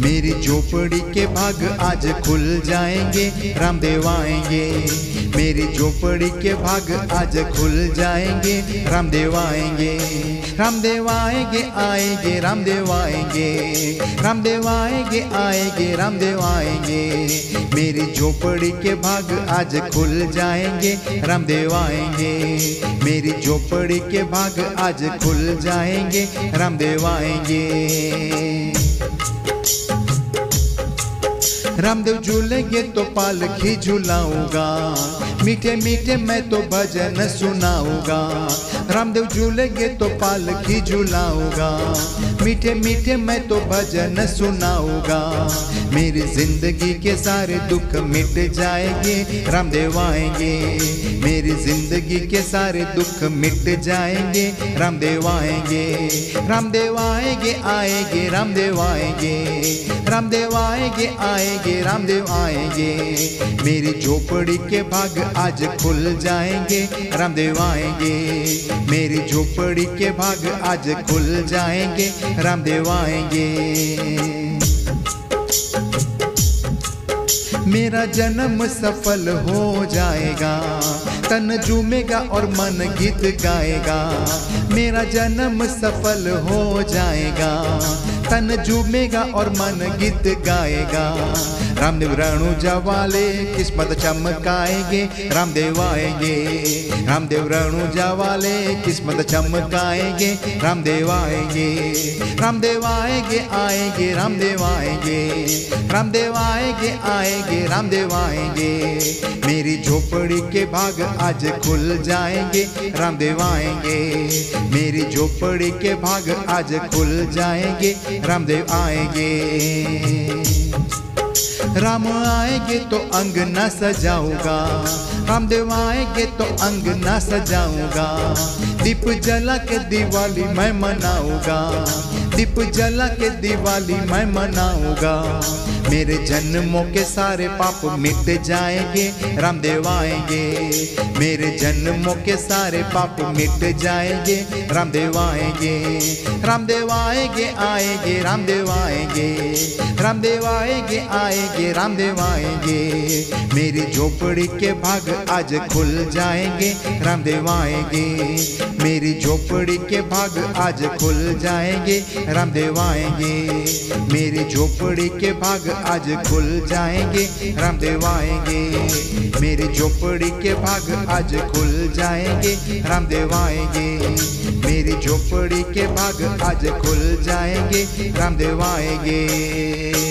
मेरी झोपड़ी के भाग आज खुल जाएंगे, रामदेव आएंगे। मेरी झोपड़ी के भाग आज खुल जाएंगे, रामदेव आएंगे। रामदेव आएंगे आएंगे रामदेव आएंगे, रामदेव आएंगे आएंगे रामदेव आएंगे। मेरी झोपड़ी के भाग आज खुल जाएंगे, रामदेव आएंगे। मेरी झोपड़ी के भाग आज खुल जाएंगे, रामदेव आएंगे। रामदेव झूलेंगे तो पालकी झुलाऊंगा, मीठे मीठे मैं तो भजन सुनाऊंगा। रामदेव झूलेंगे तो पालकी झुलाऊंगा, मीठे मीठे मैं तो भजन सुनाऊंगा। मेरी जिंदगी के सारे दुख मिट जाएंगे, रामदेव आएंगे। मेरी जिंदगी के सारे दुख मिट जाएंगे, रामदेव आएंगे। रामदेव आएंगे आएंगे रामदेव आएंगे, रामदेव आएंगे आएंगे रामदेव आएंगे। मेरी झोपड़ी के भाग आज खुल जाएंगे, रामदेव आएंगे। मेरी झोपड़ी के भाग आज खुल जाएंगे, रामदेव आएंगे। मेरा जन्म सफल हो जाएगा, तन झूमेगा और मन गीत गाएगा। मेरा जन्म सफल हो जाएगा, तन झूमेगा और मन गीत गाएगा। रामदेव रणुजा वाले किस्मत चमकाएंगे, रामदेव आएंगे। रामदेव रणुजा वाले किस्मत चमकाएंगे, रामदेव आएंगे। रामदेव आएंगे आएंगे रामदेव आएंगे, रामदेव आएंगे आएंगे रामदेव आएंगे। मेरी झोपड़ी के भाग आज खुल जाएंगे, रामदेव आएंगे। मेरी झोपड़ी के भाग आज खुल जाएंगे, रामदेव आएंगे। राम आएंगे तो अंगना सजाऊंगा, रामदेव आएंगे तो अंगना सजाऊंगा। दीप जला के दिवाली मैं मनाऊंगा, दीप जला के दिवाली मैं मनाऊंगा। मेरे जन्मों के सारे पाप मिट जाएंगे, रामदेव आएंगे। मेरे जन्मों के सारे पाप मिट जाएंगे, रामदेव आएंगे। रामदेव आएंगे आएंगे रामदेव आएंगे, रामदेव आएंगे आएंगे रामदेव आएंगे। मेरी झोपड़ी के भाग आज खुल जाएंगे, रामदेव आएंगे। मेरी झोपड़ी के भाग आज खुल जाएंगे, रामदेव आएंगे। मेरी झोपड़ी के भाग आज खुल जाएंगे, रामदेव आएंगे। मेरी झोपड़ी के भाग आज खुल जाएंगे, रामदेव आएंगे। मेरी झोपड़ी के भाग आज खुल जाएंगे, रामदेव आएंगे।